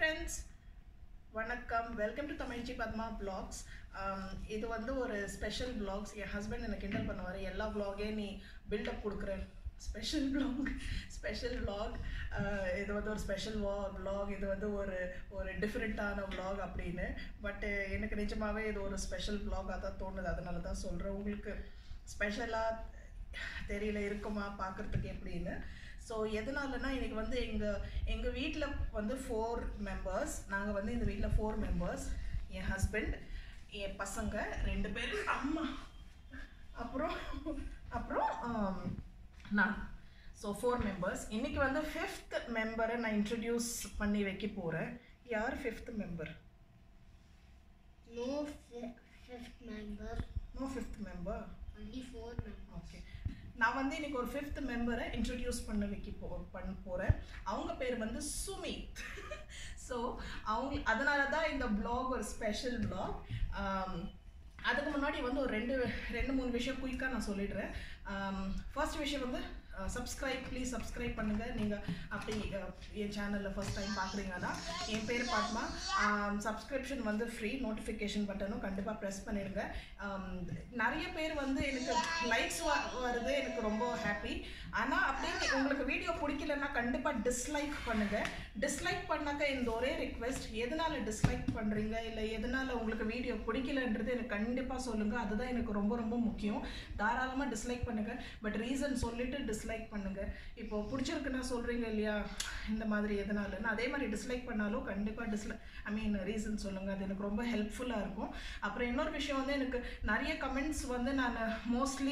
friends, வணக்கம். Welcome to Tamizhachi Padma vlogs. இது வந்து ஒரு ஸ்பெஷல் வ்ளாக்ஸ். என் ஹஸ்பண்ட் எனக்கு கிண்டல் பண்ணுவார், எல்லா வ்ளாகே நீ பில்டப் கொடுக்குற, ஸ்பெஷல் வ்ளாக். இது வந்து ஒரு ஸ்பெஷல் வ்ளாக், இது வந்து ஒரு டிஃப்ரெண்ட்டான வ்ளாக் அப்படின்னு. பட் எனக்கு நிஜமாகவே இது ஒரு ஸ்பெஷல் வ்ளாகாக தான் தோணுது, அதனால தான் சொல்கிறேன். உங்களுக்கு ஸ்பெஷலாக தெரியல இருக்குமா பார்க்குறதுக்கு எப்படின்னு. ஸோ எதனாலனா இன்றைக்கி வந்து எங்கள் வீட்டில் வந்து 4 மெம்பர்ஸ். நாங்கள் வந்து இந்த வீட்டில் 4 மெம்பர்ஸ். என் ஹஸ்பண்ட், என் பசங்க 2 பேர், அம்மா, அப்புறம் நான். So 4 members. இன்றைக்கி வந்து 5th மெம்பரை நான் இன்ட்ரடியூஸ் பண்ணி வைக்க போகிறேன். யார் 5th member? No fifth member. No 5th member. Only 4 members. Okay, நான் வந்து இன்றைக்கி ஒரு 5th மெம்பரை இன்ட்ரடியூஸ் பண்ண போகிறேன். அவங்க பேர் வந்து சுமித். ஸோ அதனால தான் இந்த வ்ளாக் ஒரு ஸ்பெஷல் வ்ளாக். அதுக்கு முன்னாடி வந்து ஒரு 2-3 விஷயம் குயிக்காக நான் சொல்லிடுறேன். ஃபர்ஸ்ட் விஷயம் வந்து ப்ளீஸ் சப்ஸ்கிரைப் பண்ணுங்கள். நீங்கள் அப்படி என் சேனலில் ஃபர்ஸ்ட் டைம் பார்க்குறீங்கன்னா, என் பேர் பாத்மா. சப்ஸ்கிரிப்ஷன் வந்து ஃப்ரீ. நோட்டிஃபிகேஷன் பட்டனும் கண்டிப்பாக ப்ரெஸ் பண்ணிடுங்க. நிறைய பேர் வந்து எனக்கு லைக்ஸ் வருது, எனக்கு ரொம்ப ஹாப்பி. ஆனால் அப்படியே உங்களுக்கு வீடியோ பிடிக்கலன்னா கண்டிப்பாக டிஸ்லைக் பண்ணுங்கள். டிஸ்லைக் பண்ணாக்க இந்த ஒரே ரிக்வெஸ்ட், எதனால் டிஸ்லைக் பண்ணுறீங்க, இல்லை எதனால் உங்களுக்கு வீடியோ பிடிக்கலன்றது எனக்கு கண்டிப்பாக சொல்லுங்கள். அதுதான் எனக்கு ரொம்ப ரொம்ப முக்கியம். தாராளமாக டிஸ்லைக் பண்ணுங்கள், பட் ரீசன் சொல்லிவிட்டு டிஸ்லைக் பண்ணுங்கள். இப்போ பிடிச்சிருக்குன்னா சொல்கிறீங்க இல்லையா, இந்த மாதிரி எதனாலன்னு, அதே மாதிரி டிஸ்லைக் பண்ணாலும் கண்டிப்பாக ரீசன் சொல்லுங்கள். அது எனக்கு ரொம்ப ஹெல்ப்ஃபுல்லாக இருக்கும். அப்புறம் இன்னொரு விஷயம் வந்து, எனக்கு நிறைய கமெண்ட்ஸ் வந்து நான் மோஸ்ட்லி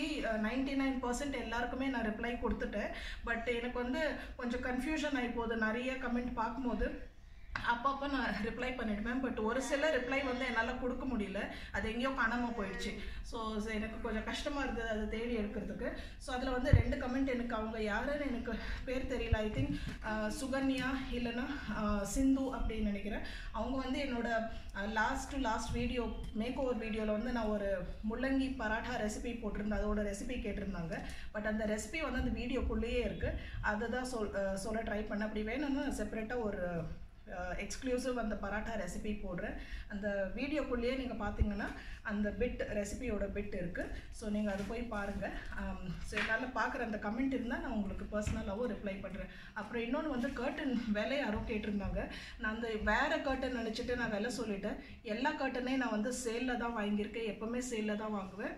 99% எல்லாருக்குமே நான் ரிப்ளை கொடுத்துட்டேன். பட் எனக்கு வந்து கொஞ்சம் கன்ஃபியூஷன் ஆகி போகுது. நிறைய கமெண்ட் பார்க்கும்போது அப்பப்போ நான் ரிப்ளை பண்ணிடுவேன். பட் ஒரு சில ரிப்ளை வந்து என்னால் கொடுக்க முடியல, அது எங்கேயோ காணாமல் போயிடுச்சு. ஸோ எனக்கு கொஞ்சம் கஷ்டமாக இருந்தது அதை தேடி எடுக்கிறதுக்கு. ஸோ அதில் வந்து 2 கமெண்ட் எனக்கு, அவங்க யாருன்னு எனக்கு பேர் தெரியல. ஐ திங்க் சுகன்யா இல்லைன்னா சிந்து அப்படின்னு நினைக்கிறேன். அவங்க வந்து என்னோட லாஸ்ட் வீடியோ, மேக் ஓவர் வீடியோவில் வந்து நான் ஒரு முள்ளங்கி பராட்டா ரெசிபி போட்டிருந்தேன், அதோட ரெசிபி கேட்டிருந்தாங்க. பட் அந்த ரெசிபி வந்து அந்த வீடியோக்குள்ளேயே இருக்குது. அதை தான் சொல்ல ட்ரை பண்ணேன். அப்படி வேணும்னா செப்பரேட்டாக ஒரு எக்ஸ்க்ளூசிவ் அந்த பராட்டா ரெசிபி போடுறேன். அந்த வீடியோக்குள்ளேயே நீங்கள் பார்த்தீங்கன்னா அந்த ரெசிபியோட பிட் இருக்குது. ஸோ நீங்கள் அது போய் பாருங்கள். ஸோ என்னால் பார்க்குற அந்த கமெண்ட் இருந்தால் நான் உங்களுக்கு பர்சனலாகவும் ரிப்ளை பண்ணுறேன். அப்புறம் இன்னொன்று வந்து கர்டன் விலை யாரோ கேட்டிருந்தாங்க. நான் அந்த வேறு கர்டன் நினச்சிட்டு நான் விலை சொல்லிட்டேன். எல்லா கர்ட்டனையும் நான் வந்து சேலில் தான் வாங்கியிருக்கேன், எப்போவுமே சேலில் தான் வாங்குவேன்.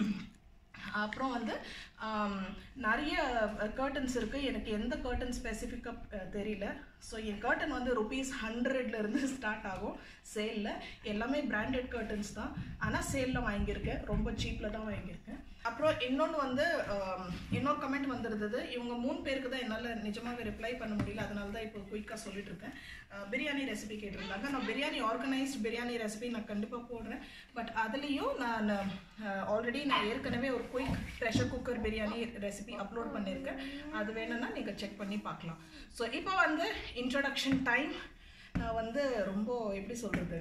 அப்புறம் வந்து நிறைய கர்ட்டன்ஸ் இருக்குது. எனக்கு எந்த கர்ட்டன் ஸ்பெசிஃபிக்காக தெரியல. ஸோ என் கர்ட்டன் வந்து ₹100 ஸ்டார்ட் ஆகும் சேலில். எல்லாமே பிராண்டட் கர்ட்டன்ஸ் தான், ஆனால் சேலில் வாங்கியிருக்கேன், ரொம்ப சீப்பில் தான் வாங்கியிருக்கேன். அப்புறம் இன்னொன்று வந்து இன்னொரு கமெண்ட் வந்துருந்தது. இவங்க 3 பேருக்கு தான் என்னால் நிஜமாகவே ரிப்ளை பண்ண முடியல, அதனால தான் இப்போ குயிக்காக சொல்லிட்டு இருக்கேன். பிரியாணி ரெசிபி கேட்டிருந்தாங்க. நான் ஆர்கனைஸ்ட் பிரியாணி ரெசிபி நான் கண்டிப்பாக போடுறேன். பட் அதுலேயும் நான் ஆல்ரெடி ஏற்கனவே ஒரு quick pressure cooker biryani recipe upload பண்ணியிருக்கேன். அது வேணும்னா நீங்கள் செக் பண்ணி பார்க்கலாம். ஸோ இப்போ வந்து இன்ட்ரடக்ஷன் டைம். நான் வந்து ரொம்ப எப்படி சொல்கிறது,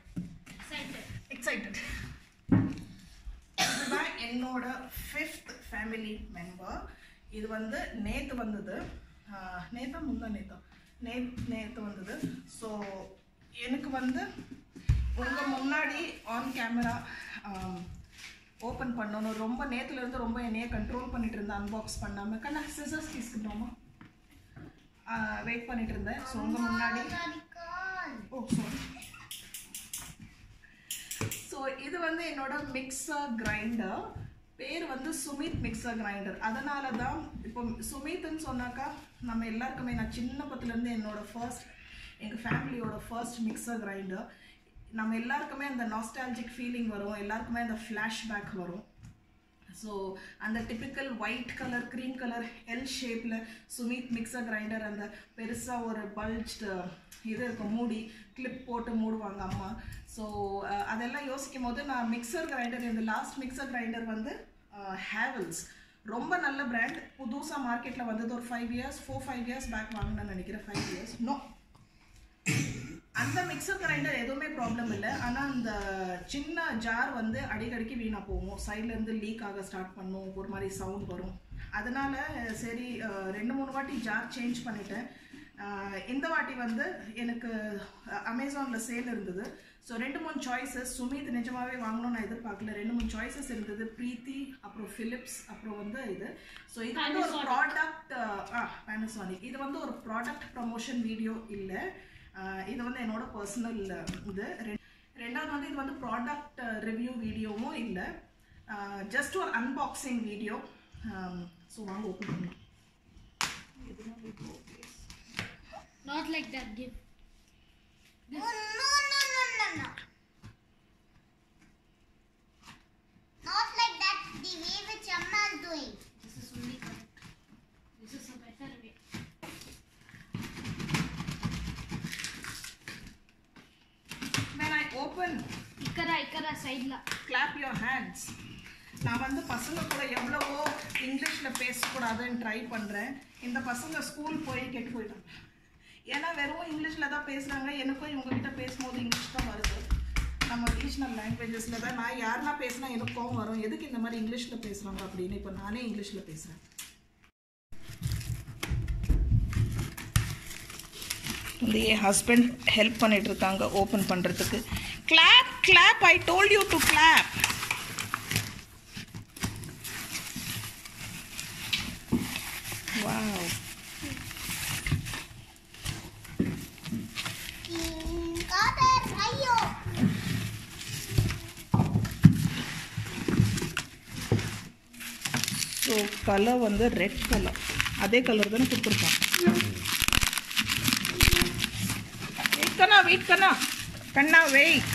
எக்ஸைட்டட். இதுதான் என்னோட 5th ஃபேமிலி மெம்பர். இது வந்து நேற்று வந்தது, நேற்று வந்தது. ஸோ எனக்கு வந்து உங்கள் முன்னாடி ஆன் கேமரா ஓப்பன் பண்ணணும். ரொம்ப நேற்றுலேருந்து ரொம்ப என்னையே கண்ட்ரோல் பண்ணிட்டு இருந்தேன், அன்பாக்ஸ் பண்ணாமல். கண்ணா சிசர்ஸ் பீஸ்க்குட்டோமா வெயிட் பண்ணிட்டு இருந்தேன். ஸோ உங்கள் முன்னாடி ஸோ இது வந்து என்னோட மிக்சர் கிரைண்டர். பேர் வந்து சுமித் மிக்சர் கிரைண்டர். அதனால தான் இப்போ சுமித்ன்னு சொன்னாக்கா நம்ம எல்லாருக்குமே, நான் சின்ன பத்துலேருந்து எங்கள் ஃபேமிலியோட ஃபர்ஸ்ட் மிக்சர் கிரைண்டர். நம்ம எல்லாருக்குமே அந்த நாஸ்டாலஜிக் ஃபீலிங் வரும், எல்லாருக்குமே அந்த ஃப்ளாஷ்பேக் வரும். ஸோ அந்த typical white colour, cream colour, L ஷேப்பில் சுமித் மிக்சர் கிரைண்டர், அந்த பெருசாக ஒரு பல்ஜ்டு இது இருக்கும், மூடி கிளிப் போட்டு மூடுவாங்க அம்மா. ஸோ அதெல்லாம் யோசிக்கும் போது நான் மிக்சர் கிரைண்டர், இந்த லாஸ்ட் மிக்சர் கிரைண்டர் வந்து ஹேவல்ஸ், ரொம்ப நல்ல பிராண்ட். புதுசாக மார்க்கெட்டில் வந்தது ஒரு 4-5 இயர்ஸ் பேக் வாங்கினேன்னு நினைக்கிறேன். 5 இயர்ஸ் நோ. அந்த மிக்சர் கிரைண்டர் எதுவுமே ப்ராப்ளம் இல்லை. ஆனால் அந்த சின்ன ஜார் வந்து அடிக்கடிக்கு வீணாக போகும், சைட்லேருந்து லீக் ஆக ஸ்டார்ட் பண்ணும், ஒரு மாதிரி சவுண்ட் வரும். அதனால் சரி 2-3 வாட்டி ஜார் சேஞ்ச் பண்ணிட்டேன். இந்த வாட்டி வந்து எனக்கு அமேசானில் சேல் இருந்தது. So 2-3 choices. சுமித் நிஜமாகவே வாங்கணும்னு நான் எதிர்பார்க்கல. 2-3 சாய்ஸஸ் இருந்தது. பிரீத்தி, அப்புறம் ஃபிலிப்ஸ், அப்புறம் வந்து இது. ஸோ இது வந்து ஒரு ப்ராடக்ட், பேனசானிக். இது வந்து ஒரு ப்ராடக்ட் ப்ரமோஷன் வீடியோ இல்லை. இது வந்து என்னோட பர்சனல் இது. ரெண்டாவது வந்து இது வந்து ப்ராடக்ட் ரிவ்யூ வீடியோவும் இல்லை, ஜஸ்ட் ஒரு அன்பாக்சிங் வீடியோ. ஸோ வாங்க ஓப்பன் பண்ணலாம். Not like that, give. No. Not like that, the way which Amma is doing. This is only correct. This is a better way. When I open, Ikara side la. clap your hands. நான் வந்து பசங்க கூட எவ்வளவோ இங்கிலீஷில் பேசக்கூடாதுன்னு try பண்ணுறேன். இந்த பசங்க ஸ்கூல் போய் கெட்டு போயிட்டாங்க. ஏன்னா வெறும் இங்கிலீஷில் தான் பேசுகிறாங்க. எனக்கும் இவங்ககிட்ட பேசும்போது இங்கிலீஷ் தான் வருது. நம்ம ரீஜனல் லாங்குவேஜஸில் தான் நான் யாருன்னா பேசினா எனக்கும் வரும். எதுக்கு இந்த மாதிரி இங்கிலீஷில் பேசுகிறாங்க அப்படின்னு. இப்போ நானே இங்கிலீஷில் பேசுகிறேன். வந்து என் ஹஸ்பண்ட் ஹெல்ப் பண்ணிட்டு இருக்காங்க ஓப்பன் பண்ணுறதுக்கு. Clap I told you to clap. Wow. So colour வந்து ரெட் கலர், அதே கலர் தானே கொடுத்துருக்காங்க. வெயிட் கண்ணா வெயிட்.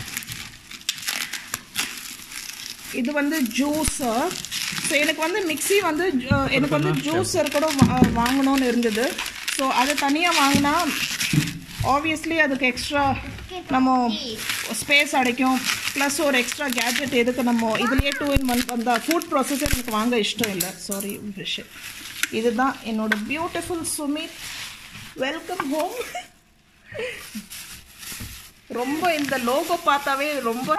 இது வந்து ஜூஸர். ஸோ எனக்கு வந்து மிக்ஸி வந்து எனக்கு வந்து ஜூஸர் கூட வாங்கணும்னு இருந்தது. ஸோ அதை தனியாக வாங்கினா ஆப்வியஸ்லி அதுக்கு எக்ஸ்ட்ரா நம்ம ஸ்பேஸ் அடைக்கும். ப்ளஸ் ஒரு எக்ஸ்ட்ரா கேட்ஜெட் எதுக்கு நம்ம இதுலேயே 2-in-1 வந்தால் ஃபுட் ப்ராசஸர் எனக்கு வாங்க இஷ்டம் இல்லை. சாரி விஷயம். இதுதான் என்னோட பியூட்டிஃபுல் சுமித். Welcome home. ரொம்ப இந்த லோகோ பார்த்தாவே ரொம்ப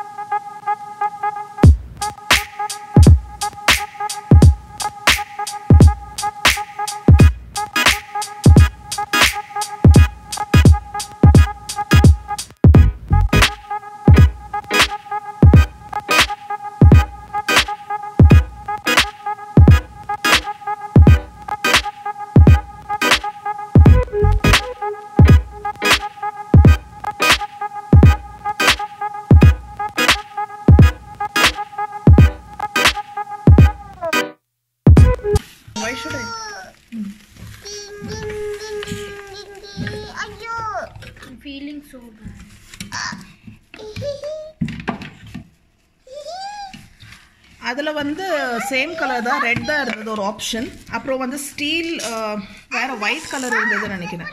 feeling so bad. அதில் வந்து சேம் கலர் தான், ரெட் தான் இருந்தது ஒரு ஆப்ஷன். அப்புறம் வந்து ஸ்டீல் வேற ஒயிட் கலர் இருந்ததுன்னு நினைக்கிறேன்.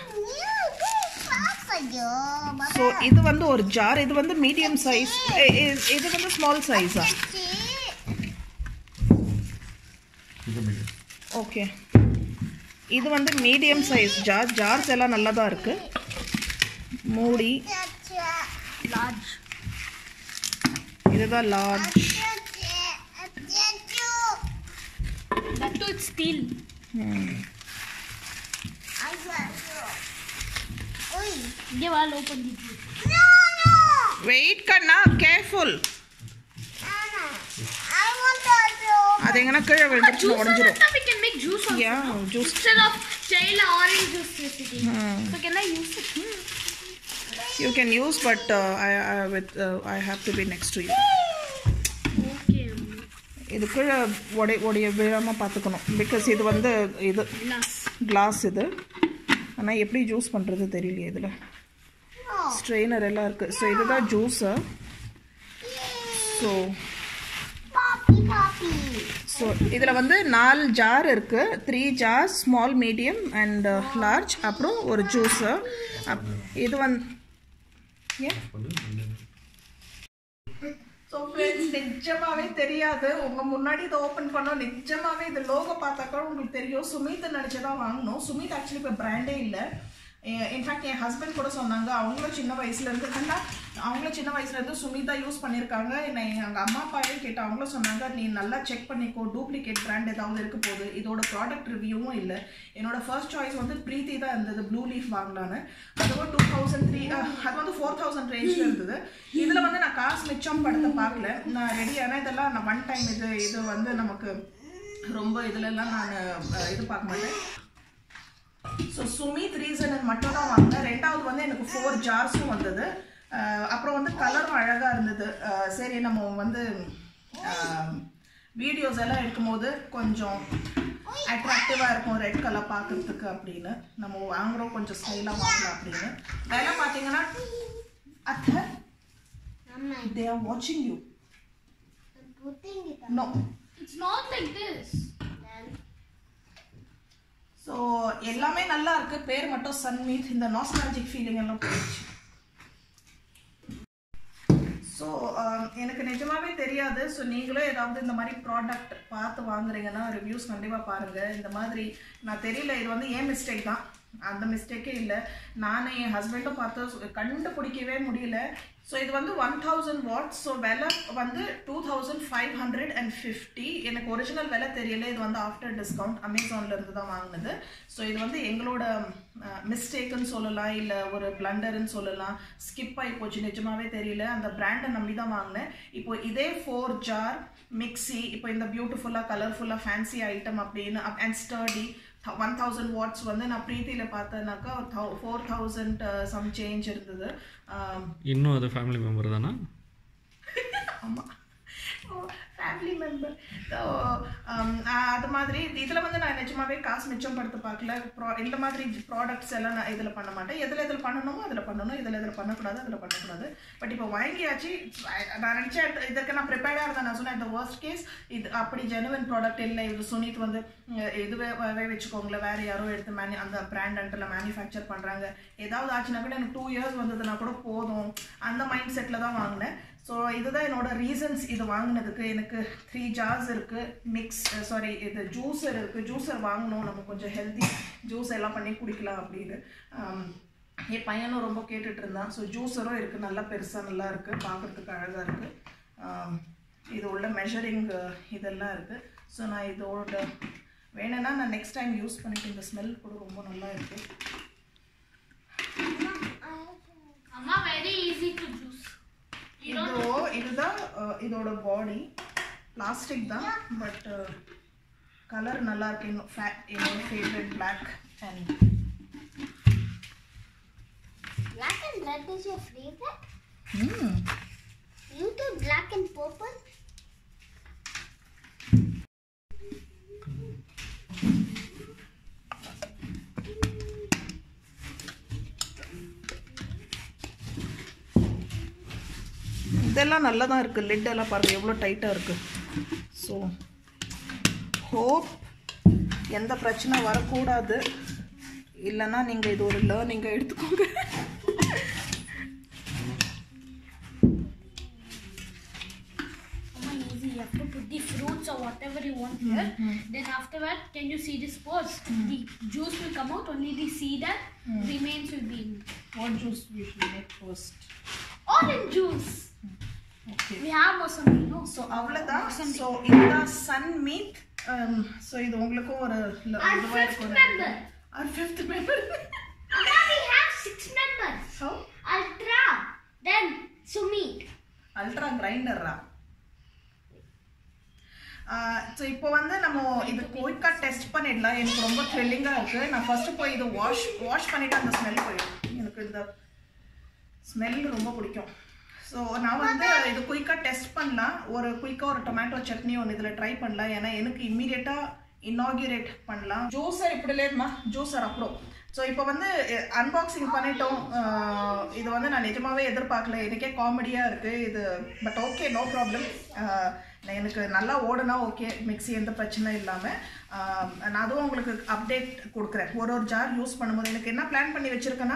ஸோ இது வந்து ஒரு ஜார். இது வந்து மீடியம் சைஸ், இது வந்து ஸ்மால் சைஸா? ஓகே, இது வந்து மீடியம் சைஸ் ஜார். ஜார்ஸ் எல்லாம் நல்லா தான் இருக்கு. மூடி Large. இதுதான் large. That too it's steel. Give all open the juice. Wait கண்ணா, கேர்ஃபுல். அது எங்கன்னா கீழே விழுந்துருச்சு உடஞ்சிரும். We can make juice also. Yeah, juice. Instead of Chayla orange juice recipe. So can I use it? You can use, but I have to be next to you. Okay. இது கீழே உடைய விழாமல் பார்த்துக்கணும். பிகாஸ் இது வந்து இது class இது. ஆனால் எப்படி ஜூஸ் பண்ணுறது தெரியலையே. இதில் ஸ்ட்ரெயினர் எல்லாம் இருக்குது. ஸோ இதுதான் ஜூஸர். ஸோ இதில் வந்து 4 ஜார் இருக்குது. 3 jar, small, medium and large. அப்புறம் ஒரு ஜூஸர். இது வந்து ஸோ ஃப்ரெண்ட்ஸ், நிஜமாவே தெரியாது. உங்கள் முன்னாடி இதை ஓப்பன் பண்ணோம். நிஜமாவே இது லோகோ பார்த்தாக்கா உங்களுக்கு தெரியும். சுமித் நினச்சதான் வாங்கணும். சுமித் ஆக்சுவலி இப்போ பிராண்டே இல்லை. இன்ஃபேக்ட் என் ஹஸ்பண்ட் கூட சொன்னாங்க, அவங்களும் சின்ன வயசுலேருந்து சுமிதா யூஸ் பண்ணியிருக்காங்க. எங்கள் அம்மா அப்பாவே கேட்டு அவங்களும் சொன்னாங்க, நீ நல்லா செக் பண்ணிக்கோ, டூப்ளிகேட் பிராண்ட் ஏதாவது இருக்க போகுது. இதோட ப்ராடக்ட் ரிவ்யூவும் இல்லை. என்னோட ஃபர்ஸ்ட் சாய்ஸ் வந்து ப்ரீத்தி தான் இருந்தது, ப்ளூ லீஃப் வாங்கலான்னு. அதுவும் 2003 அது வந்து 4000 ரேஞ்சில் இருந்தது. இதில் வந்து நான் காசு மிச்சம் படத்தை பார்க்கல, நான் ரெடியான இதெல்லாம் நான் ஒன் டைம் இது வந்து நமக்கு ரொம்ப இதுலலாம் நான் இது பார்க்க மாட்டேன். ஸோ சுமித் ரீசன் மட்டும் தான் வாங்கினேன். ரெண்டாவது வந்து எனக்கு 4 ஜார்ஸும் வந்தது. அப்புறம் வந்து கலரும் அழகாக இருந்தது. சரி நம்ம வந்து வீடியோஸ் எல்லாம் எடுக்கும்போது கொஞ்சம் அட்ராக்டிவாக இருக்கும் ரெட் கலர் பார்க்குறதுக்கு அப்படின்னு நம்ம வாங்குகிறோம், கொஞ்சம் ஸ்டைலாக வாங்கலாம் அப்படின்னு. வேலை பார்த்தீங்கன்னா அத்தை they are watching you. No, It's not like this. So எல்லாமே நல்லா இருக்கு, பேர் மட்டும் சன்மீத். இந்த நாஸ்டாலஜிக் ஃபீலிங் எல்லாம் போயிடுச்சு. ஸோ எனக்கு நிஜமாவே தெரியாது. ஸோ நீங்களும் ஏதாவது இந்த மாதிரி ப்ராடக்ட் பார்த்து வாங்குறீங்கன்னா ரிவ்யூஸ் கண்டிப்பாக பாருங்கள். இந்த மாதிரி நான் தெரியல, இது வந்து ஏன் மிஸ்டேக் தான், அந்த மிஸ்டேக்கே இல்லை. நானும் என் ஹஸ்பண்டும் பார்த்து கண்டுபிடிக்கவே முடியல. ஸோ இது வந்து 1000 வாட்ஸ். ஸோ விலை வந்து 2550. எனக்கு ஒரிஜினல் விலை தெரியல, இது வந்து ஆஃப்டர் டிஸ்கவுண்ட் அமேசானில் இருந்து தான் வாங்கினது. ஸோ இது வந்து எங்களோட மிஸ்டேக்குன்னு சொல்லலாம், இல்லை ஒரு பிளண்டர்ன்னு சொல்லலாம். ஸ்கிப் ஆகி போச்சு, நிஜமாவே தெரியல. அந்த பிராண்டை நம்பி தான் வாங்கினேன். இப்போ இதே 4 ஜார் மிக்ஸி, இப்போ இந்த பியூட்டிஃபுல்லாக கலர்ஃபுல்லாக ஃபேன்சி ஐட்டம் அப்படின்னு அண்ட் ஸ்டர்டி 1000 வாட்ஸ் வந்து நான் ப்ரீத்தியில் பார்த்தேனாக்கா 4000 சம் சேஞ்ச் இருந்தது. இன்னும் அது ஃபேமிலி மெம்பர் தானா? ஆமாம், ஃபேமிலி மெம்பர். ஸோ அது மாதிரி இதில் வந்து நான் நிஜமாவே காசு மிச்சம் படுத்த பார்க்கல. இந்த மாதிரி ப்ராடக்ட்ஸ் எல்லாம் நான் இதில் பண்ண மாட்டேன். எதில் பண்ணணுமோ அதில் பண்ணணும், இதில் பண்ணக்கூடாது, அதில் பண்ணக்கூடாது. பட் இப்போ வாங்கியாச்சு. நான் நினச்சேன் இதுக்கு நான் ப்ரிப்பேர்டாக இருந்தேன். நான் சொன்னேன் இந்த வர்ஸ்ட் கேஸ் இது அப்படி ஜெனுவன் ப்ராடக்ட் இல்லை, இது சுனித் வந்து இதுவே வச்சுக்கோங்களேன், வேறு யாரோ எடுத்து அந்த பிராண்ட் அண்டில் மேனுஃபேக்சர் பண்ணுறாங்க, ஏதாவது ஆச்சுன்னா கூட எனக்கு 2 years வந்ததுன்னா கூட போதும், அந்த மைண்ட் செட்டில் தான் வாங்கினேன். ஸோ இதுதான் என்னோட ரீசன்ஸ் இது வாங்கினதுக்கு. எனக்கு 3 ஜார்ஸ் இருக்குது, இது ஜூஸர் இருக்குது. ஜூஸர் வாங்கணும், நம்ம கொஞ்சம் ஹெல்த்தி ஜூஸ் எல்லாம் பண்ணி குடிக்கலாம் அப்படின்னு. என் பையனும் ரொம்ப கேட்டுட்டு இருந்தான். ஸோ ஜூஸரும் இருக்குது, நல்லா பெருசாக நல்லா இருக்குது, பார்க்குறதுக்கு அழகாக இருக்குது. இது உள்ள மெஷரிங் இதெல்லாம் இருக்குது. ஸோ நான் இதோட வேணும்னா நான் நெக்ஸ்ட் டைம் யூஸ் பண்ணிட்டு, இந்த ஸ்மெல் கூட ரொம்ப நல்லா இருக்குது. Amma, very easy to juice. இதுதான் இதோட பாடி, பிளாஸ்டிக் தான், பட் கலர் நல்லா இருக்கு. என்னோட favourite black and red is your favorite? You do black and purple? இதெல்லாம் நல்லா தான் இருக்குது. லிட் எல்லாம் பாருங்கள் எவ்வளோ டைட்டாக இருக்குது. ஸோ ஹோப் எந்த பிரச்சனை வரக்கூடாது, இல்லைன்னா நீங்கள் இது ஒரு லேர்னிங்காக எடுத்துக்கோங்க. Easy. You have to put the fruits or whatever you want here. Then afterward, can you see this pores? The juice will come out. Only the seed and remains will be in. What juice we should make first? Orange juice. Okay. We have mosambi, no? So அவ்வளோதான். So இதுதான் Sumeet. So இது உங்களுக்கும் ஒரு Our fifth member. Our fifth member. Amma, we have 6 members. How? Ultra. Then Sumit. Ultra கிரைண்டரா? So இப்போ வந்து நம்ம இது குயிக்காக டெஸ்ட் பண்ணிடலாம். எனக்கு ரொம்ப த்ரில்லிங்காக இருக்குது. நான் ஃபஸ்ட்டு போய் இது வாஷ் பண்ணிவிட்டு அந்த ஸ்மெல் போயிடும். எனக்கு இந்த ஸ்மெல் ரொம்ப பிடிக்கும். ஸோ நான் வந்து இது குயிக்காக டெஸ்ட் பண்ணலாம். குயிக்காக ஒரு டொமேட்டோ சட்னி ஒன்று இதில் ட்ரை பண்ணலாம். ஏன்னா எனக்கு இம்மீடியட்டாக இன்னாகிரேட் பண்ணலாம். ஜூஸர் இப்படி இல்லையம்மா, ஜூஸர் அப்புறம். ஸோ இப்போ வந்து அன்பாக்சிங் பண்ணிட்டோம். இது வந்து நான் நிஜமாகவே எதிர்பார்க்கல, எனக்கே காமெடியாக இருக்குது இது. But okay, no problem. எனக்கு நல்லா ஓடுனா ஓகே, மிக்ஸி எந்த பிரச்சனை இல்லாமல். நான் அதுவும் உங்களுக்கு அப்டேட் கொடுக்குறேன். ஒரு ஜார் யூஸ் பண்ணும்போது எனக்கு என்ன பிளான் பண்ணி வச்சுருக்கேன்னா,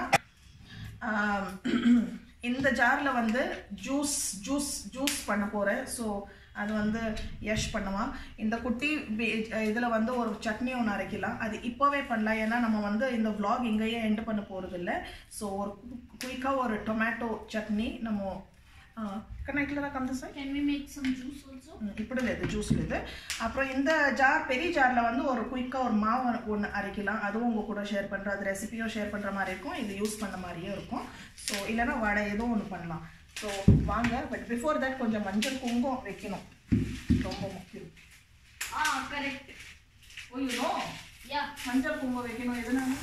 இந்த ஜாரில் வந்து ஜூஸ் பண்ண போகிறேன். ஸோ அது வந்து யஷ் பண்ணுவான். இந்த குட்டி இதில் வந்து ஒரு சட்னி ஒன்று அரைக்கலாம். அது இப்போவே பண்ணலாம், ஏன்னா நம்ம வந்து இந்த vlog இங்கேயே எண்ட் பண்ண போகிறதில்ல. ஸோ ஒரு குயிக்காக ஒரு டொமேட்டோ சட்னி நம்ம கனெக்டில் கம்மி sir. Can we make some juice also? இப்படி இது ஜூஸ் இது. அப்புறம் இந்த ஜார் பெரிய ஜாரில் வந்து ஒரு குயிக்காக ஒரு மாவு ஒன்று அரைக்கலாம். அதுவும் உங்கள் கூட ஷேர் பண்ணுறோம். அது ரெசிபியும் ஷேர் பண்ணுற மாதிரி இருக்கும், இது யூஸ் பண்ண மாதிரியே இருக்கும். ஸோ இல்லைன்னா வடை ஏதோ ஒன்று பண்ணலாம். ஸோ வாங்க. பட் பிஃபோர் தட் கொஞ்சம் மஞ்சள் குங்குமம் வைக்கணும், ரொம்ப முக்கியம். Correct. Oh you know. Yeah. மஞ்சள் குங்குமம் வைக்கணும்.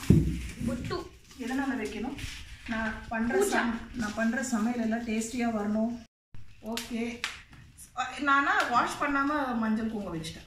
எதனால வைக்கணும்? நான் பண்ணுற சமையல் எல்லாம் டேஸ்டியாக வரணும். ஓகே, நானா வாஷ் பண்ணாமல் மஞ்சள் குங்குமம் வச்சிட்டேன்.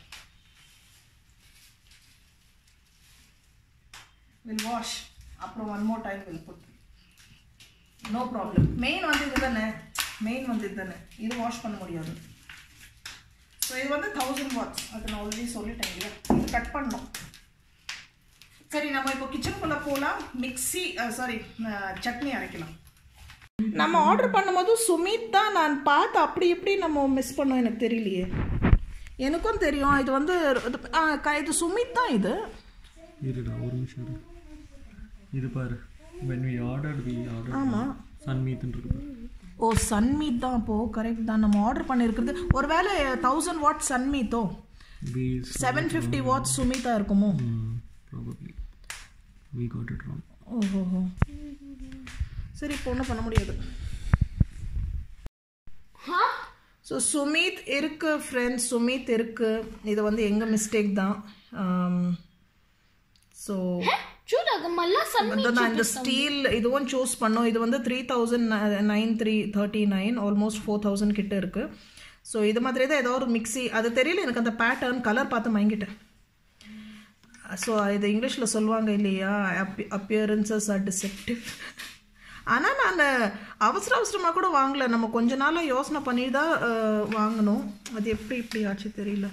வில் வாஷ், அப்புறம் one more time will put, no problem. Main வந்து இது தானே, இது வாஷ் பண்ண முடியாது. ஸோ இது வந்து 1000 watts, அது நான் ஆல்ரெடி சொல்லிட்டேன் இல்லையா. இது கட் பண்ணணும். சரி, நம்ம இப்போ கிச்சனுக்குள்ளே போகலாம். சட்னி அரைக்கலாம். நம்ம ஆர்டர் பண்ணும்போது சுமித் தான் நான் பார்த்து அப்படி எப்படி நம்ம மிஸ் பண்ணோம் எனக்கு தெரியலையே. எனக்கும் தெரியும் இது வந்து இது சுமித் தான். இது இருடா ஒரு நிமிஷம். இது பாரு, when we ordered ஆமாம் சன்மீத் இருக்கு. ஓ சன்மீத் தான். அப்போது கரெக்ட் தான், நம்ம ஆர்டர் பண்ணியிருக்கிறது. ஒருவேளை 1000 watts சன்மீத்தோ 750 watts சுமிதா இருக்குமோ? Probably we got it wrong. ஓஹோ, சரி, இப்போ ஒன்றும் பண்ண முடியாது. ஸோ சுமித் இருக்கு ஃப்ரெண்ட்ஸ், சுமித் இருக்கு. இது வந்து எங்கள் மிஸ்டேக் தான். ஸோ நான் இந்த ஸ்டீல் இதுவும் சூஸ் பண்ணோம். இது வந்து 3939 ஆல்மோஸ்ட் 4000 கிட்ட இருக்குது. ஸோ இது மாதிரி தான் ஏதோ ஒரு மிக்ஸி, அது தெரியல எனக்கு. அந்த பேட்டர்ன் கலர் பார்த்து வாங்கிட்டேன். ஸோ இது இங்கிலீஷில் சொல்லுவாங்க இல்லையா, அப்பியரன்சஸ் ஆர் டிசெப்டிவ். ஆனால் நான் அவசரமாக கூட வாங்கலை, நம்ம கொஞ்ச நாளாக யோசனை பண்ணி தான் வாங்கணும். அது எப்படி இப்படி ஆச்சு தெரியல.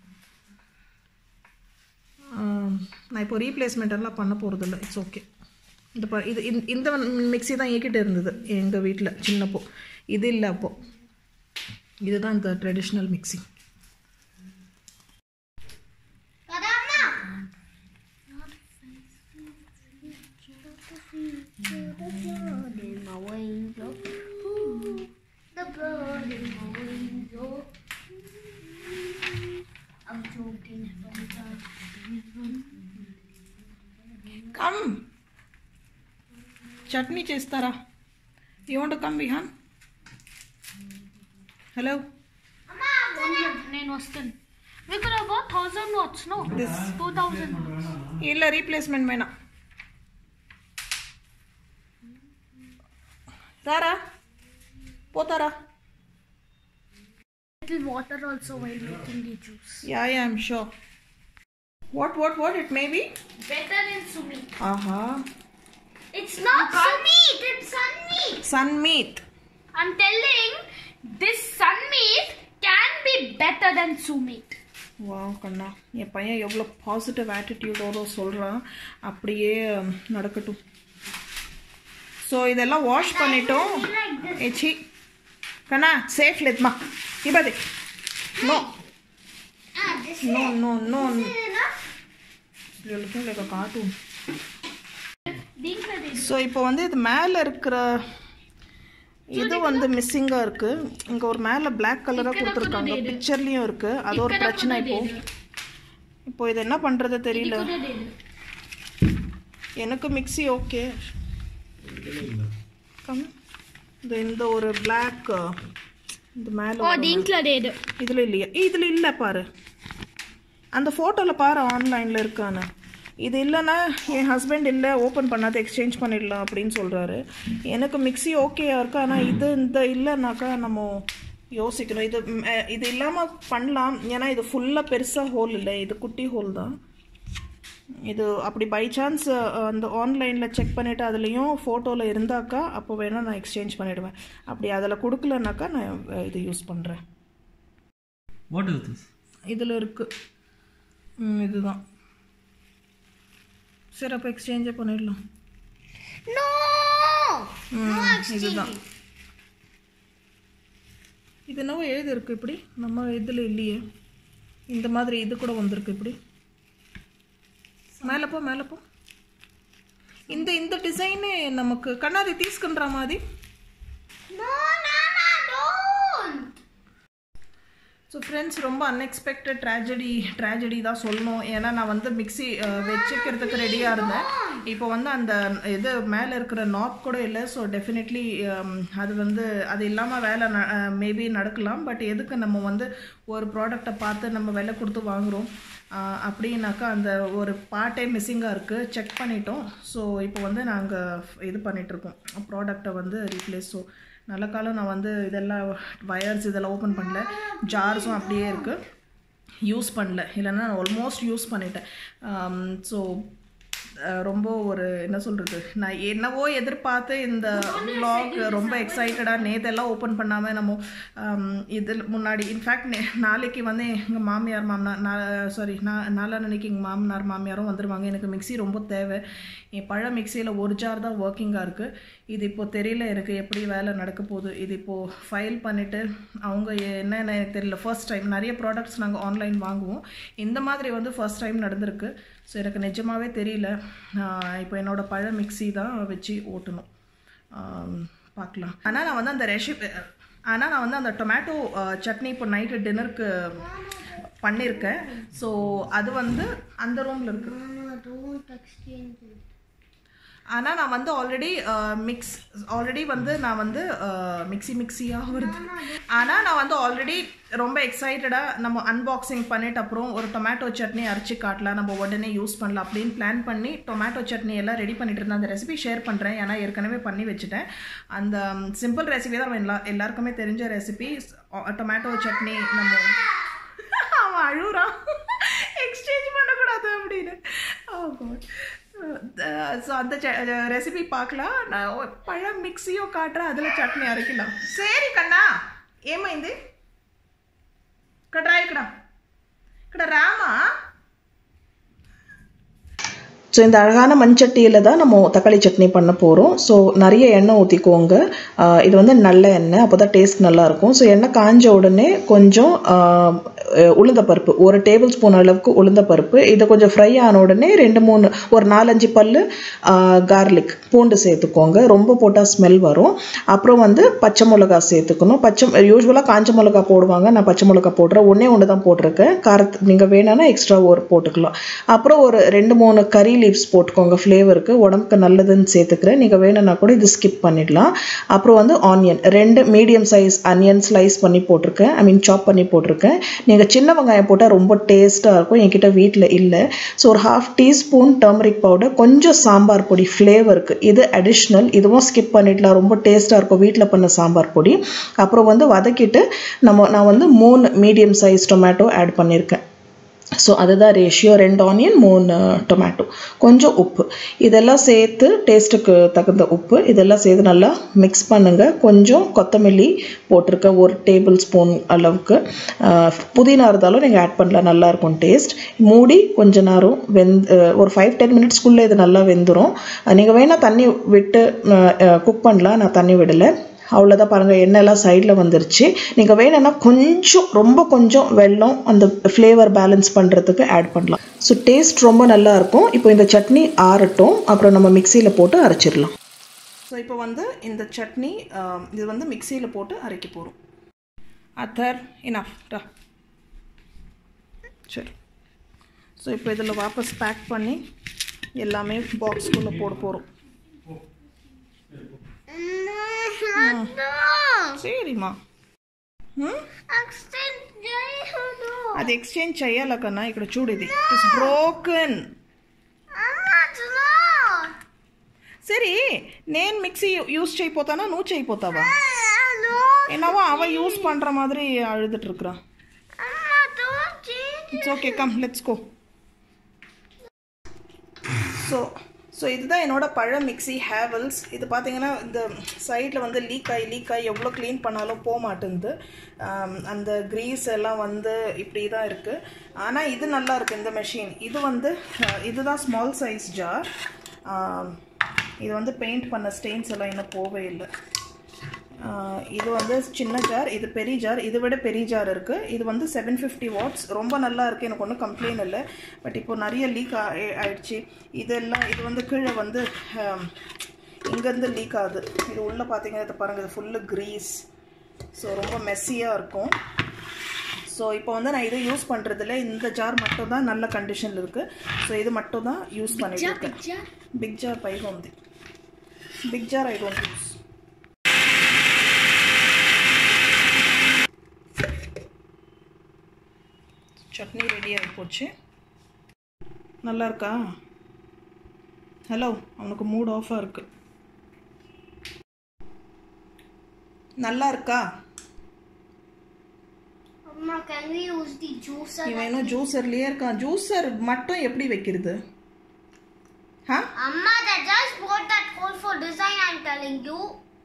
நான் இப்போ ரீப்ளேஸ்மெண்ட் எல்லாம் பண்ண போகிறதில்ல, இட்ஸ் ஓகே. இந்த மிக்ஸி தான் என்கிட்ட இருந்தது எங்கள் வீட்டில் சின்னப்போ. இது இல்லை அப்போது, இதுதான் இந்த traditional mixie. Come. Chutney chestara. You want to come, Vihan? Hello. We could have bought 1000 watts, no? This 2000 watts. illa replacement mena. Rara. Potara. Little water also while making the juice. Yeah, I'm sure. What it may be? Better than Sumit. Aha. It's not Sumit, it's Sunmeat. Sunmeat. I'm telling, this Sunmeat can be better than Sumit. Wow, கண்ணா, என் பையன் எவ்வளோ positive ஆட்டிடியூடோட சொல்கிறான். அப்படியே நடக்கட்டும். So இதெல்லாம் wash பண்ணிட்டோம். ஏச்சி கண்ணா, சேஃப் லித்மா இபதி. நோ நோ நோ நோ காட்டும். ஸோ இப்போ வந்து இது மேலே இருக்கிற இது வந்து மிஸ்ஸிங்காக இருக்குது. இங்கே ஒரு மேலே பிளாக் கலராக கொடுத்துருக்காங்க, பிக்சர்லேயும் இருக்குது. அது ஒரு பிரச்சனை. இப்போ இது என்ன பண்ணுறது தெரியல எனக்கு. மிக்ஸி ஓகே, இந்த ஒரு பிளாக் இந்த மேலே இதில் இல்லையா? இதில் இல்லை பாரு, அந்த ஃபோட்டோவில் பாரு ஆன்லைனில் இருக்கான்னு. இது இல்லைன்னா என் ஹஸ்பண்ட் இல்லை, ஓப்பன் பண்ணாத எக்ஸ்சேஞ்ச் பண்ணிடலாம் அப்படின்னு சொல்கிறாரு. எனக்கு மிக்ஸி ஓகேயா இருக்கு, ஆனால் இந்த இல்லைனாக்கா நம்ம யோசிக்கணும். இது இல்லாமல் பண்ணலாம், ஏன்னா இது ஃபுல்லாக பெருசாக ஹோல் இல்லை, இது குட்டி ஹோல் தான். இது அப்படி பை சான்ஸ் அந்த ஆன்லைனில் செக் பண்ணிவிட்டு அதுலேயும் ஃபோட்டோவில் இருந்தாக்கா அப்போ வேணால் நான் எக்ஸ்சேஞ்ச் பண்ணிவிடுவேன். அப்படி அதில் கொடுக்கலனாக்கா நான் இது யூஸ் பண்ணுறேன். இதில் இருக்குது, இதுதான். சரி, அப்போ எக்ஸ்சேஞ்சே பண்ணிடலாம். இதுதான் இது என்னவோ எழுதிருக்கு இப்படி, நம்ம இதில் இல்லையே. இந்த மாதிரி இது கூட வந்திருக்கு இப்படி. மேலே போ. இந்த டிசைனே நமக்கு கண்ணாடி தீஸ்கன்ற மாதிரி. ஸோ ஃப்ரெண்ட்ஸ், ரொம்ப அன்எக்ஸ்பெக்டட் ட்ராஜடி தான் சொல்லணும். ஏன்னா நான் வந்து மிக்ஸி வச்சுக்கிறதுக்கு ரெடியாக இருந்தேன். இப்போ வந்து அந்த இது மேலே இருக்கிற நாப் கூட இல்லை. ஸோ டெஃபினெட்லி அது வந்து அது இல்லாமல் வேலை மேபி நடக்கலாம். பட் எதுக்கு நம்ம வந்து ஒரு ப்ராடக்டை பார்த்து நம்ம விலை கொடுத்து வாங்குகிறோம் அப்படின்னாக்கா அந்த ஒரு பார்ட்டே மிஸ்ஸிங்காக இருக்குது. செக் பண்ணிட்டோம். ஸோ இப்போ வந்து நாங்கள் இது பண்ணிகிட்ருக்கோம், ப்ராடக்டை வந்து ரீப்ளேஸ். ஸோ நல்ல காலம் நான் வந்து இதெல்லாம் வயர்ஸ் இதெல்லாம் ஓப்பன் பண்ணல, ஜார்ஸும் அப்படியே இருக்குது, யூஸ் பண்ணல. இல்லைன்னா நான் ஆல்மோஸ்ட் யூஸ் பண்ணிட்டேன். ஸோ ரொம்ப ஒரு என்ன சொல்கிறது, நான் என்னவோ எதிர்பார்த்து இந்த vlog ரொம்ப எக்ஸைட்டடாக நேற்றெல்லாம் ஓப்பன் பண்ணாமல் நம்ம இதில் முன்னாடி இன்ஃபேக்ட் நாளைக்கு வந்து எங்கள் நாளான்னைக்கு எங்கள் மாமனார் மாமியாரும் வந்துடுவாங்க. எனக்கு மிக்ஸி ரொம்ப தேவை. என் பழைய மிக்சியில் ஒரு ஜார் தான் ஒர்க்கிங்காக இருக்குது. இது இப்போது தெரியல எனக்கு எப்படி வேலை நடக்க போகுது. இது இப்போது ஃபைல் பண்ணிவிட்டு அவங்க என்னென்ன எனக்கு தெரியல. ஃபர்ஸ்ட் டைம் நிறைய ப்ராடக்ட்ஸ் நாங்கள் ஆன்லைன் வாங்குவோம், இந்த மாதிரி வந்து ஃபர்ஸ்ட் டைம் நடந்திருக்கு. ஸோ எனக்கு நிஜமாகவே தெரியல. இப்போ என்னோடய பழைய மிக்ஸி தான் வச்சு ஓட்டணும், பார்க்கலாம். ஆனால் நான் வந்து அந்த டொமேட்டோ சட்னி இப்போ நைட்டு டின்னருக்கு பண்ணியிருக்கேன். ஸோ அது வந்து அந்த ரூமில் இருக்குது. ஆனால் நான் வந்து ஆல்ரெடி வந்து நான் வந்து மிக்ஸியாக வருது. ஆனால் நான் வந்து ஆல்ரெடி ரொம்ப எக்ஸைட்டடாக நம்ம அன்பாக்சிங் பண்ணிட்டு அப்புறம் ஒரு டொமேட்டோ சட்னி அரைச்சி காட்டலாம், நம்ம உடனே யூஸ் பண்ணலாம் அப்படின்னு பிளான் பண்ணி டொமேட்டோ சட்னி எல்லாம் ரெடி பண்ணிட்டு இருந்தேன். அந்த ரெசிபி ஷேர் பண்ணுறேன், ஏன்னா ஏற்கனவே பண்ணி வச்சுட்டேன். அந்த சிம்பிள் ரெசிபி தான் எல்லாருக்குமே தெரிஞ்ச ரெசிபி. டொமேட்டோ சட்னி நம்ம அவன் அழுகுறான் எக்ஸ்சேஞ்ச் பண்ணக்கூடாது அப்படின்னு. ஸோ அந்த ரெசிபி பார்க்கலாம். நான் பழம் மிக்ஸியோ காட்டுறேன், அதில் சட்னி அரைக்கலாம். சரி கண்ணா, ఏమైంది ఇక్కడ రామా. ஸோ இந்த அழகான மண்சட்டியில் தான் நம்ம தக்காளி சட்னி பண்ண போகிறோம். ஸோ நிறைய எண்ணெய் ஊற்றிக்கோங்க. இது வந்து நல்ல எண்ணெய், அப்போ தான் டேஸ்ட் நல்லாயிருக்கும். ஸோ எண்ணெய் காஞ்ச உடனே கொஞ்சம் உளுந்தப்பருப்பு, 1 டேபிள் ஸ்பூன் அளவுக்கு உளுந்தப்பருப்பு. இதை கொஞ்சம் ஃப்ரை ஆன உடனே 4-5 பல் கார்லிக் பூண்டு சேர்த்துக்கோங்க. ரொம்ப போட்டால் ஸ்மெல் வரும். அப்புறம் வந்து பச்சை மிளகா சேர்த்துக்கணும். யூஸ்வலாக காஞ்ச மிளகா போடுவாங்க, நான் பச்சை மிளகா போடுறேன். ஒன்று தான் போட்டிருக்கேன். காரத்து நீங்கள் வேணும்னா எக்ஸ்ட்ரா போட்டுக்கலாம். அப்புறம் ஒரு 2-3 கறி லீவ்ஸ் போட்டுக்கோங்க, ஃப்ளேவருக்கு, உடம்புக்கு நல்லதுன்னு சேர்த்துக்கிறேன். நீங்கள் வேணும்னா கூட இது ஸ்கிப் பண்ணிடலாம். அப்புறம் வந்து onion 2 medium size onion slice பண்ணி போட்டிருக்கேன், சாப் பண்ணி போட்டிருக்கேன். நீங்கள் சின்ன வெங்காயம் போட்டால் ரொம்ப டேஸ்ட்டாக இருக்கும். என்கிட்ட வீட்டில் இல்லை. ஸோ ஒரு 1/2 டீஸ்பூன் டர்மரிக் பவுடர், கொஞ்சம் சாம்பார் பொடி ஃப்ளேவருக்கு, இது அடிஷ்னல், இதுவும் ஸ்கிப் பண்ணிடலாம், ரொம்ப டேஸ்ட்டாக இருக்கும் வீட்டில் பண்ண சாம்பார் பொடி. அப்புறம் வந்து வதக்கிட்டு நான் வந்து 3 மீடியம் சைஸ் டொமேட்டோ ஆட் பண்ணியிருக்கேன். ஸோ அதுதான் ரேஷியோ, 2 ஆனியன் 3 டொமேட்டோ, கொஞ்சம் உப்பு, இதெல்லாம் சேர்த்து டேஸ்ட்டுக்கு தகுந்த உப்பு இதெல்லாம் சேர்த்து நல்லா மிக்ஸ் பண்ணுங்கள். கொஞ்சம் கொத்தமல்லி போட்டிருக்கேன், 1 டேபிள் ஸ்பூன் அளவுக்கு. புதினா இருந்தாலும் நீங்கள் ஆட் பண்ணலாம், நல்லாயிருக்கும் டேஸ்ட். மூடி கொஞ்ச நேரம் ஒரு 5-10 மினிட்ஸ்க்குள்ளே இது நல்லா வெந்துடும். நீங்கள் வேணால் தண்ணி விட்டு குக் பண்ணலாம், நான் தண்ணி விடலை. அவ்வளோதான், பாருங்கள் எண்ணெய்லாம் சைடில் வந்துருச்சு. நீங்கள் வேணும்னா ரொம்ப கொஞ்சம் வெல்லம் அந்த ஃப்ளேவர் பேலன்ஸ் பண்ணுறதுக்கு ஆட் பண்ணலாம். ஸோ டேஸ்ட் ரொம்ப நல்லாயிருக்கும். இப்போ இந்த சட்னி ஆறட்டும், அப்புறம் நம்ம மிக்சியில் போட்டு அரைச்சிடலாம். ஸோ இப்போ வந்து இந்த சட்னி இது வந்து மிக்சியில் போட்டு அரைக்க போகிறோம். அதர் இனஃப்டா. சரி, ஸோ இப்போ இதில் வாபஸ் பேக் பண்ணி எல்லாமே பாக்ஸ்குள்ளே போட போகிறோம். சரிம்மா, అది ఎక్స్చేంజ్ చేయాల కన్నా. ఇక్కడ చూడు, ఇది ఇట్స్ బ్రోకెన్. సరే, నేను మిక్సీ யூஸ் செய்யப்போத்தானா నువ్వు செய்யப்போத்தாவா? என்னவோ அவ யூஸ் பண்ற மாதிரி அழுதுட்டு இருக்கறா. It's okay, come let's go. So இதுதான் என்னோட பழ மிக்ஸி ஹேவல்ஸ். இது பார்த்தீங்கன்னா இந்த சைடில் வந்து லீக் ஆகி எவ்வளோ க்ளீன் பண்ணாலும் போக மாட்டேங்குது. அந்த க்ரீஸ் எல்லாம் வந்து இப்படி தான் இருக்குது. ஆனால் இது நல்லா இருக்குது இந்த மெஷின். இது வந்து இதுதான் ஸ்மால் சைஸ் ஜார். இது வந்து பெயிண்ட் பண்ண ஸ்டெயின்ஸ் எல்லாம் இன்னும் போவே இல்லை. இது வந்து சின்ன ஜார், இது பெரிய ஜார், இதை விட பெரிய ஜார் இருக்குது. இது வந்து 750 வாட்ஸ், ரொம்ப நல்லா இருக்குது, எனக்கு ஒன்றும் கம்ப்ளைண்ட் இல்லை. பட் இப்போது நிறைய லீக் ஆயிடுச்சு. இதெல்லாம் இது வந்து கீழே வந்து இங்கேருந்து லீக் ஆகுது. இது உள்ளே பார்த்தீங்கன்னா இதை பாருங்கள், இது ஃபுல்லு க்ரீஸ். ஸோ ரொம்ப மெஸ்ஸியாக இருக்கும். ஸோ இப்போ வந்து நான் இதை யூஸ் பண்ணுறதில்ல, இந்த ஜார் மட்டும் தான் நல்ல கண்டிஷனில் இருக்குது. ஸோ இது மட்டும் தான் யூஸ் பண்ணிட்டு இருக்கேன். பிக் ஜார் பைக ఉంది. Big jar I don't use. Chutney ready ஆகி போச்சு. நல்லா இருக்கா? ஹலோ, அவனுக்கு மூட் ஆஃபாக இருக்குது. நல்லா இருக்கா? Amma, can we use the juicer? இவன் இன்னும் ஜூஸர்லேயே இருக்கான். ஜூஸர் மட்டும் எப்படி வைக்கிறது? Amma, they just bought that hole for design, I'm telling you.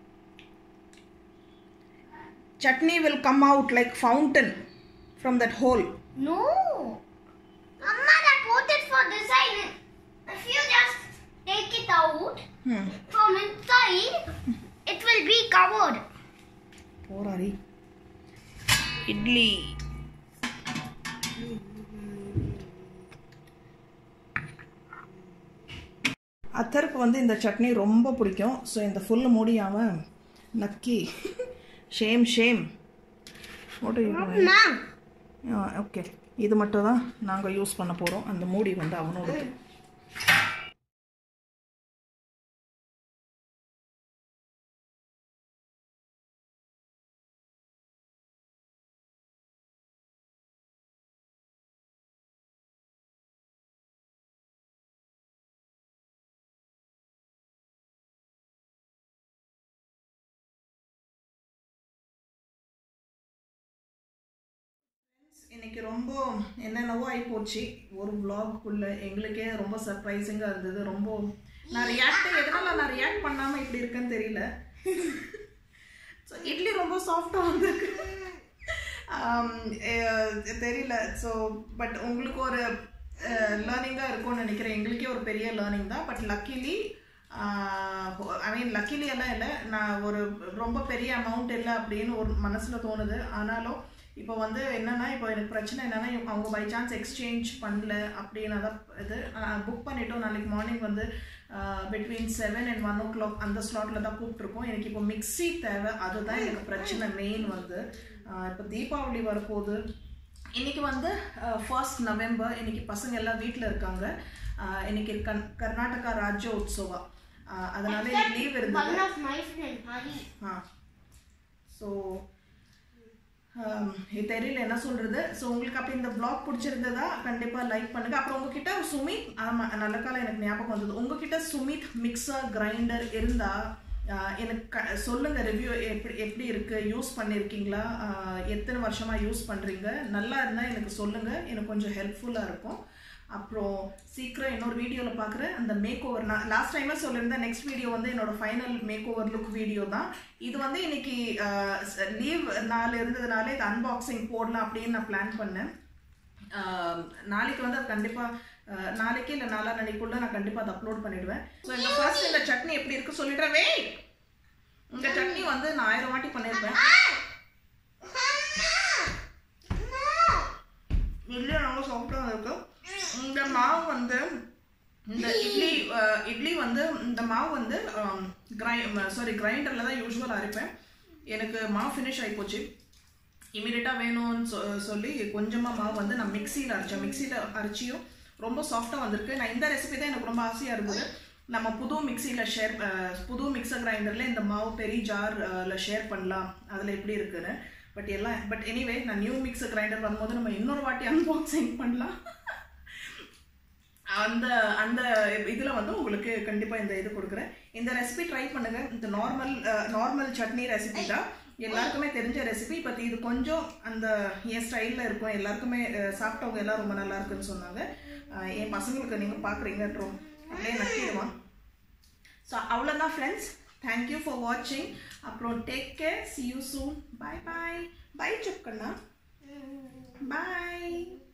Chutney will come out like fountain from that hole. No. Amma, they bought it for design. If you just take it out from inside, it will be covered. Porari. Idli. அத்தருக்கு வந்து இந்த சட்னி ரொம்ப பிடிக்கும். So இந்த full மூடியாமல் நக்கி shame okay, இது மட்டும் தான் நாங்கள் use பண்ண போகிறோம். அந்த மூடி வந்து அவனோட. இன்னைக்கு ரொம்ப என்னென்னவோ ஆகிப்போச்சு ஒரு vlogக்குள்ளே. எங்களுக்கே ரொம்ப சர்ப்ரைசிங்காக இருந்தது. ரொம்ப நான் ரியாக்ட் பண்ணாமல் இப்படி இருக்கேன்னு தெரியல. ஸோ இட்லி ரொம்ப சாஃப்டாக வந்திருக்கு. தெரியல. ஸோ பட் உங்களுக்கு ஒரு லேர்னிங்காக இருக்கும்னு நினைக்கிறேன். எங்களுக்கே ஒரு பெரிய லேர்னிங் தான். பட் லக்கிலி எல்லாம் இல்லை, நான் ஒரு ரொம்ப பெரிய அமௌண்ட் இல்லை அப்படின்னு ஒரு மனசில் தோணுது. ஆனாலும் இப்போ வந்து என்னென்னா, இப்போ எனக்கு பிரச்சனை என்னென்னா, அவங்க பை சான்ஸ் எக்ஸ்சேஞ்ச் பண்ணல அப்படின்னா தான் இது புக் பண்ணிட்டோம். நாளைக்கு மார்னிங் வந்து பிட்வீன் 7 and 1 o'clock அந்த ஸ்லாட்டில் தான் கூப்பிட்ருக்கோம். எனக்கு இப்போ மிக்ஸி தேவை, அதுதான் எனக்கு பிரச்சனை மெயின் வந்து. இப்போ தீபாவளி வரப்போகுது. இன்றைக்கி வந்து 1st November. இன்றைக்கி பசங்க எல்லாம் வீட்டில் இருக்காங்க. இன்றைக்கி கர்நாடகா ராஜ்ய உற்சவா, அதனால எனக்கு லீவ் இருந்தது. ஸோ தெரியல என்ன சொல்கிறது. ஸோ உங்களுக்கு அப்படி இந்த vlog பிடிச்சிருந்ததா கண்டிப்பாக லைக் பண்ணுங்கள். அப்புறம் உங்ககிட்ட சுமித், ஆமாம் நல்ல காலம் எனக்கு ஞாபகம் வந்தது, உங்ககிட்ட சுமித் மிக்சர் கிரைண்டர் இருந்தால் எனக்கு சொல்லுங்கள். ரிவ்யூ எப்படி இருக்குது, யூஸ் பண்ணியிருக்கீங்களா, எத்தனை வருஷமாக யூஸ் பண்ணுறீங்க, நல்லா இருந்தால் எனக்கு சொல்லுங்கள், எனக்கு கொஞ்சம் ஹெல்ப்ஃபுல்லாக இருக்கும். அப்புறம் சீக்கிரம் இன்னொரு வீடியோவில் பார்க்குறேன். அந்த மேக் ஓவர் நான் லாஸ்ட் டைமே சொல்லியிருந்தேன். நெக்ஸ்ட் வீடியோ வந்து என்னோடய final make over look video தான். இது வந்து இன்னைக்கு லீவ் நாள் இருந்ததுனால இது அன்பாக்சிங் போடலாம் அப்படின்னு நான் பிளான் பண்ணேன். நாளைக்கு வந்து அது கண்டிப்பாக நாளைக்கு இல்லை நாளான்னைக்குள்ள நான் கண்டிப்பாக அதை அப்லோட் பண்ணிவிடுவேன். ஸோ எங்கள் ஃபர்ஸ்ட் இந்த சட்னி எப்படி இருக்குது சொல்லிடுறேன். இந்த சட்னி வந்து நான் 1000 வாட்டி பண்ணியிருப்பேன். இல்லையா ரொம்ப சாஃப்டாக இருக்கும். இந்த மாவு வந்து இந்த இட்லி வந்து இந்த மாவு வந்து கிரைண்டரில் தான் யூஸ்வலாக அரைப்பேன். எனக்கு மாவு ஃபினிஷ் ஆகி போச்சு. இமீடியட்டாக வேணும்னு சொல்லி கொஞ்சமாக மாவு வந்து நான் மிக்சியில் அரைச்சேன். மிக்சியில் அரைச்சியும் ரொம்ப சாஃப்டாக வந்திருக்கு. நான் இந்த ரெசிபி தான் எனக்கு ரொம்ப ஆசையாக இருந்தது. நம்ம புது மிக்சர் கிரைண்டரில் இந்த மாவு பெரிய ஜாரில் ஷேர் பண்ணலாம், அதில் எப்படி இருக்குன்னு. பட் எனிவே நான் நியூ மிக்சர் கிரைண்டர் வரும்போது நம்ம இன்னொரு வாட்டி அன்பாக்சிங் பண்ணலாம். அந்த இதில் வந்து உங்களுக்கு கண்டிப்பாக இந்த இது கொடுக்குறேன். இந்த ரெசிபி ட்ரை பண்ணுங்கள். இந்த நார்மல் சட்னி ரெசிபி தான், எல்லாருக்குமே தெரிஞ்ச ரெசிபி. பட் இது கொஞ்சம் அந்த என் ஸ்டைலில் இருக்கும். எல்லாருக்குமே சாப்பிட்டவங்க எல்லாம் ரொம்ப நல்லா இருக்குன்னு சொன்னாங்க. என் பசங்களுக்கு நீங்கள் பார்க்குறீங்கன்றோம் அப்படியே நக்கிடுவான். ஸோ அவ்வளோதான் ஃப்ரெண்ட்ஸ். தேங்க்யூ ஃபார் வாட்சிங். அப்புறம் take care. See you soon. Bye bye. Bye சுக்கண்ணா. பாய்.